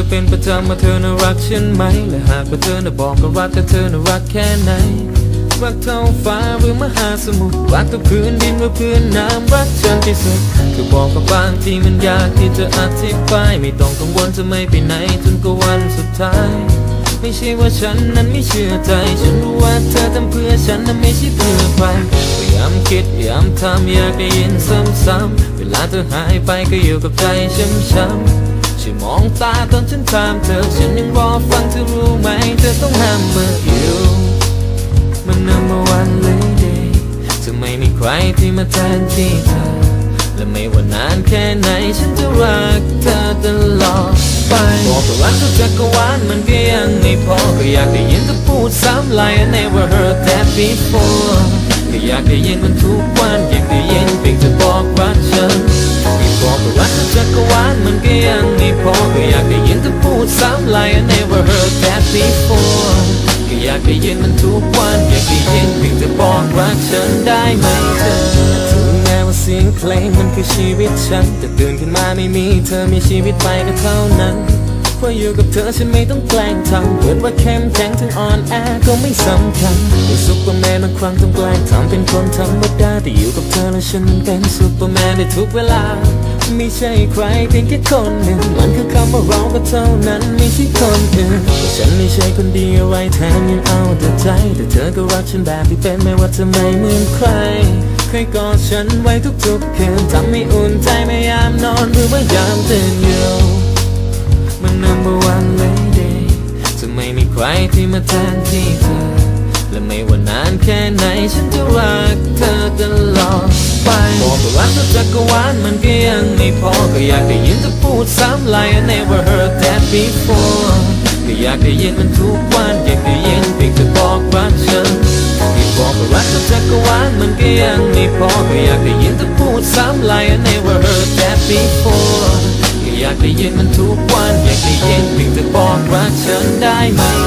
เป็นประจำว่าเธอน่ารักฉันไหมและหากว่าเธอน่ะบอกก็รักแต่เธอน่ารักแค่ไหนรักเท่าฟ้าหรือมหาสมุทรรักเท่าพื้นดินหรือพื้นน้ำรักฉันที่สุดคือบอกกับบางทีมันยากที่จะอธิบายไม่ต้องกังวลจะไม่ไปไหนจนกว่าวันสุดท้ายไม่ใช่ว่าฉันนั้นไม่เชื่อใจฉันรู้ว่าเธอทำเพื่อฉันนั้นไม่ใช่เพื่อใครพยายามคิดพยายามทำอยากได้ยินซ้ำๆเวลาเธอหายไปก็อยู่กับใจช้ำๆช่วยมองตาตอนฉันถามเธอฉันยังรอฟังเธอรู้ไหมเธอต้องห้ามเมื่ออยู่มัน number one lady จะไม่มีใครที่มาแทนที่เธอและไม่ว่านานแค่ไหนฉันจะรักเธอตลอดไปบอกว่ารักทุกจักรวาลมันก็ยังไม่พอก็อยากได้ยินเธอพูดซ้ำ like I never heard that before ก็อยากได้ยินมันทุกวันอยากได้ยินเพียงเธอบอกรักฉันไม่บอกว่ารักทุกจักรวาลมันก็ยังไม่พอก็อยากได้ยินเธอพูดซ้ำ like I never heard that before ก็อยากได้ยินมันทุกวันอยากได้ยินเพียงเธอบอกรักฉันได้ไหมเธอเสียงเพลงมันคือชีวิตฉันแต่ตื่นขึ้นมาไม่มีเธอมีชีวิตไปก็เท่านั้นเพราะอยู่กับเธอฉันไม่ต้องแกล้งทำเกิดว่าเข้มแข็งถึงอ่อนแอก็ไม่สำคัญเป็นซุปเปอร์แมนบางครั้งต้องแกล้งทำเป็นคนธรรมดาแต่อยู่กับเธอแล้วฉันเป็นซุปเปอร์แมนในทุกเวลาไม่ใช่ใครเพียงแค่คนหนึ่งมันคือคำว่าเราก็เท่านั้นไม่ใช่คนอื่นเพราะฉันไม่ใช่คนดีอะไรแถมยังเอาแต่ใจแต่เธอก็รักฉันแบบที่เป็นไม่ว่าจะไม่เหมือนใครเคยกอดฉันไว้ทุกๆคืนทำให้อุ่นใจไม่ยามนอนหรือว่ายามตื่นอยู่มัน number one lady จะไม่มีใครที่มาแทนที่เธอและไม่ว่านานแค่ไหนฉันจะรักเธอตลอดไปบอกว่ารักทุกจักรวาลมันก็ยังไม่พอก็อยากได้ยินเธอพูดซ้ำ like I never heard that before ก็อยากได้ยินมันทุกวันอยากได้ยินเพียงเธอบอกรักฉันบอกว่ารักทุกจักรวาลมันก็ยังไม่พอก็อยากได้ยินเธอพูดซ้ำ like I never heard that before ก็อยากได้ยินมันทุกวันอยากได้ยินเพียงเธอบอกรักฉันได้ไหม